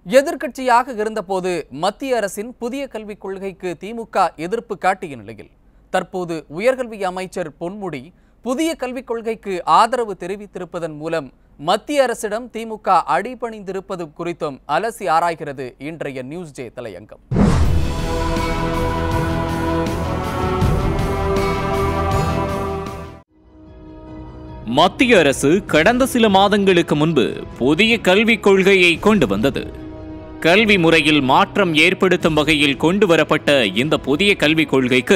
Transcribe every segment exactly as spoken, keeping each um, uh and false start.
எதிர்க்கட்சியாக இருந்தபோது மத்திய அரசின் புதிய கல்விக் கொள்கைக்கு திமுக எதிர்ப்பு காட்டிய நிலையில் தற்போது உயர்கல்வி அமைச்சர் பொன்முடி புதிய கல்விக் கொள்கைக்கு ஆதரவு தெரிவித்திருப்பதன் மூலம் மத்திய அரசிடம் திமுக அடிபணிந்திருப்பது குறித்தும் அலசி ஆராய்கிறது இன்றைய நியூஸ் ஜே தலையங்கம். மத்திய அரசு கடந்த சில மாதங்களுக்கு முன்பு புதிய கல்விக் கொள்கையை கொண்டு வந்தது. கல்வி முறையில் மாற்றம் ஏற்படுத்தும் வகையில் கொண்டு வரப்பட்ட இந்த புதிய கல்விக் கொள்கைக்கு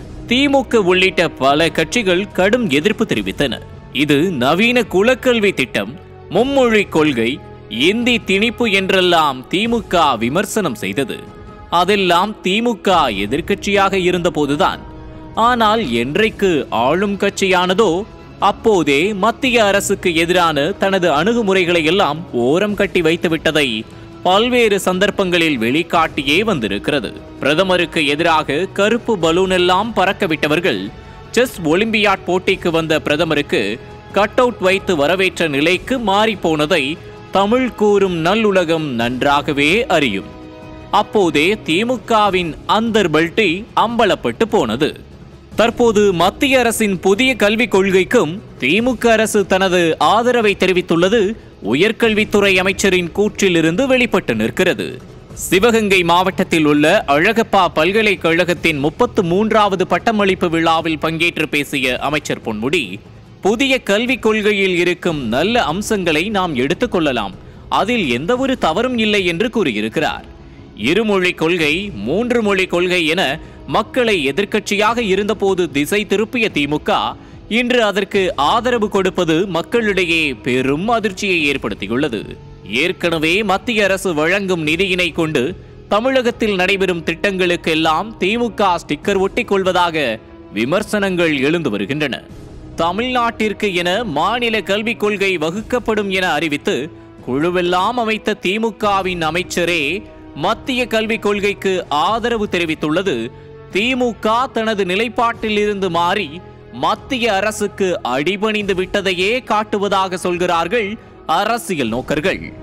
திமுக உள்ளிட்ட பல கட்சிகள் கடும் எதிர்ப்பு தெரிவித்தன. இது நவீன குலக்கல்வி திட்டம், மும்மொழி கொள்கை, இந்தி திணிப்பு என்றெல்லாம் திமுக விமர்சனம் செய்தது. அதெல்லாம் திமுக எதிர்க்கட்சியாக இருந்தபோதுதான். ஆனால் என்றைக்கு ஆளும் கட்சியானதோ அப்போதே மத்திய அரசுக்கு எதிரான தனது அணுகுமுறைகளை எல்லாம் ஓரம் கட்டி வைத்துவிட்டதை பல்வேறு சந்தர்ப்பங்களில் வெளிக்காட்டியே வந்திருக்கிறது. பிரதமருக்கு எதிராக கருப்பு பலூன் எல்லாம் பறக்க விட்டவர்கள் செஸ் ஒலிம்பியாட் போட்டிக்கு வந்த பிரதமருக்கு கட் அவுட் வைத்து வரவேற்ற நிலைக்கு மாறி போனதை தமிழ் கூறும் நல்லுலகம் நன்றாகவே அறியும். அப்போதே திமுகவின் அந்தர் பல்டி அம்பலப்பட்டு போனது. தற்போது மத்திய அரசின் புதிய கல்விக் கொள்கைக்கும் திமுக அரசு தனது ஆதரவை தெரிவித்துள்ளது உயர்கல்வித்துறை அமைச்சரின் கூற்றிலிருந்து வெளிப்பட்டு நிற்கிறது. சிவகங்கை மாவட்டத்தில் உள்ள அழகப்பா பல்கலைக்கழகத்தின் முப்பத்து மூன்றாவது பட்டமளிப்பு விழாவில் பங்கேற்று பேசிய அமைச்சர் பொன்முடி, புதிய கல்விக் கொள்கையில் இருக்கும் நல்ல அம்சங்களை நாம் எடுத்துக்கொள்ளலாம், அதில் எந்த ஒரு தவறும் இல்லை என்று கூறியிருக்கிறார். இருமொழி கொள்கை, மூன்று மொழி கொள்கை என மக்களை எதிர்க்கட்சியாக இருந்தபோது திசை திருப்பிய திமுக இன்று அதற்கு ஆதரவு கொடுப்பது மக்களிடையே பெரும் அதிர்ச்சியை ஏற்படுத்தியுள்ளது. ஏற்கனவே மத்திய அரசு வழங்கும் நிதியினை கொண்டு தமிழகத்தில் நடைபெறும் திட்டங்களுக்கெல்லாம் திமுக ஸ்டிக்கர் ஒட்டி கொள்வதாக விமர்சனங்கள் எழுந்து வருகின்றன. தமிழ்நாட்டிற்கு என மாநில கல்விக் கொள்கை வகுக்கப்படும் என அறிவித்து குழுவெல்லாம் அமைத்த திமுகவின் அமைச்சரே மத்திய கல்விக் கொள்கைக்கு ஆதரவு தெரிவித்துள்ளது திமுக தனது நிலைப்பாட்டில் இருந்து மாறி மத்திய அரசுக்கு அடிபணிந்து விட்டதையே காட்டுவதாக சொல்கிறார்கள் அரசியல் நோக்கர்கள்.